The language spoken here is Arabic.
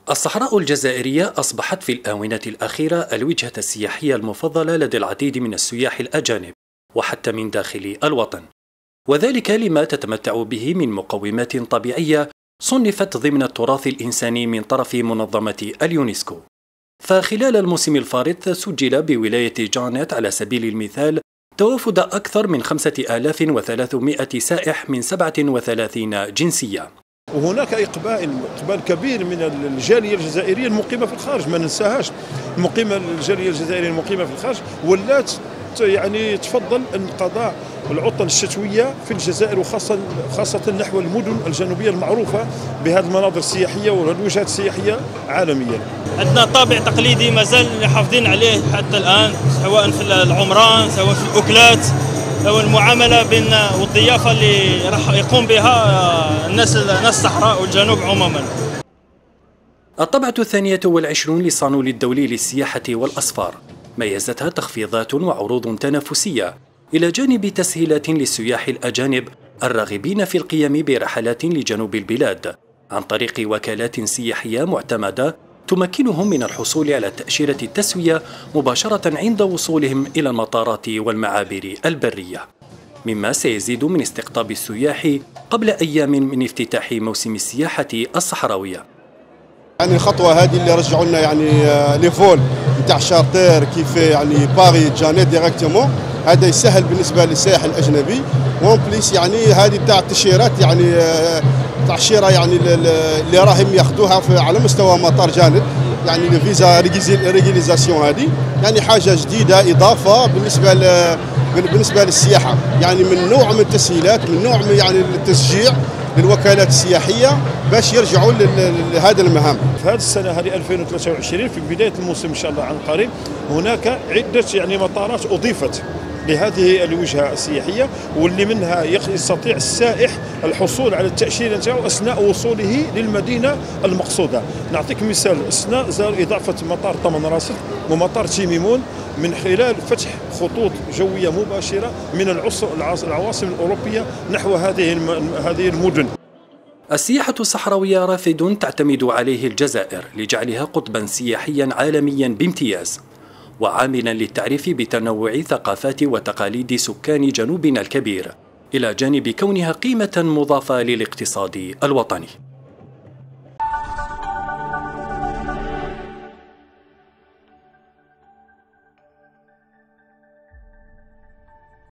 الصحراء الجزائرية أصبحت في الآونة الأخيرة الوجهة السياحية المفضلة لدى العديد من السياح الأجانب وحتى من داخل الوطن، وذلك لما تتمتع به من مقومات طبيعية صنفت ضمن التراث الإنساني من طرف منظمة اليونسكو. فخلال الموسم الفارط سجل بولاية جانيت على سبيل المثال توافد أكثر من 5300 سائح من 37 جنسية. وهناك إقبال كبير من الجالية الجزائرية المقيمة في الخارج، ما ننساهاش الجالية الجزائرية المقيمة في الخارج ولات يعني تفضل القضاء العطل الشتوية في الجزائر، وخاصة نحو المدن الجنوبية المعروفة بهذه المناظر السياحية والوجهات السياحية عالميا. عندنا طابع تقليدي مازال حافظين عليه حتى الآن، سواء في العمران سواء في الأكلات أو المعاملة بين والضيافة اللي راح يقوم بها ناس الصحراء والجنوب عموما. الطبعة 22 للصالون الدولي للسياحة والأسفار ميزتها تخفيضات وعروض تنافسية إلى جانب تسهيلات للسياح الأجانب الراغبين في القيام برحلات لجنوب البلاد عن طريق وكالات سياحية معتمدة تمكنهم من الحصول على تأشيرة التسوية مباشرة عند وصولهم إلى المطارات والمعابر البرية، مما سيزيد من استقطاب السياح قبل أيام من افتتاح موسم السياحة الصحراوية. يعني الخطوة هذه اللي رجعوا لنا يعني لي فول نتاع شارتر كيف يعني باري جانيت ديريكتومون، هذا يسهل بالنسبة للسائح الأجنبي. وون بليس يعني هذه تاع التأشيرات يعني تأشيرة يعني اللي راهم ياخذوها على مستوى مطار جانيت، يعني الفيزا ريغيليزاسيون هذه يعني حاجة جديدة إضافة بالنسبة للسياحة، يعني من نوع من التسهيلات، من نوع من يعني التشجيع للوكالات السياحية باش يرجعوا لهذا المهام. في هذه السنة هذه 2023 في بداية الموسم إن شاء الله عن قريب هناك عدة يعني مطارات أضيفت لهذه الوجهة السياحية، واللي منها يستطيع السائح الحصول على التأشيرة نتاعو أثناء وصوله للمدينة المقصودة. نعطيك مثال، أثناء زار إضافة مطار طمنراست ومطار تيميمون من خلال فتح خطوط جوية مباشرة من العواصم الأوروبية نحو هذه المدن. السياحة الصحراوية رافد تعتمد عليه الجزائر لجعلها قطبا سياحيا عالميا بامتياز، وعاملا للتعريف بتنوع ثقافات وتقاليد سكان جنوبنا الكبير، إلى جانب كونها قيمة مضافة للاقتصاد الوطني.